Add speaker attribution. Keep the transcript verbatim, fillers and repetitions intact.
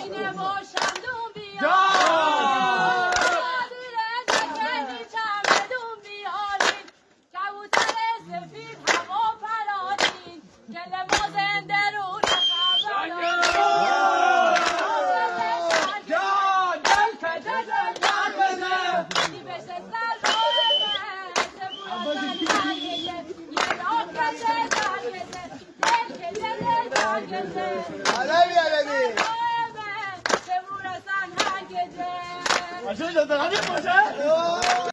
Speaker 1: سینه باشم دون بیار
Speaker 2: جان
Speaker 1: دیره دکنی چمدون بیارین کبوتر سفید هوا پرانین که لباس درون خبرانین
Speaker 2: جان دل کجا دل کجا
Speaker 1: دی بشه سر روزه سبورا سنگیه یه راک کشه درگزه دل کشه دل درگزه
Speaker 3: علوی علوی
Speaker 1: سبورا سنگیه
Speaker 2: باشه جان باشه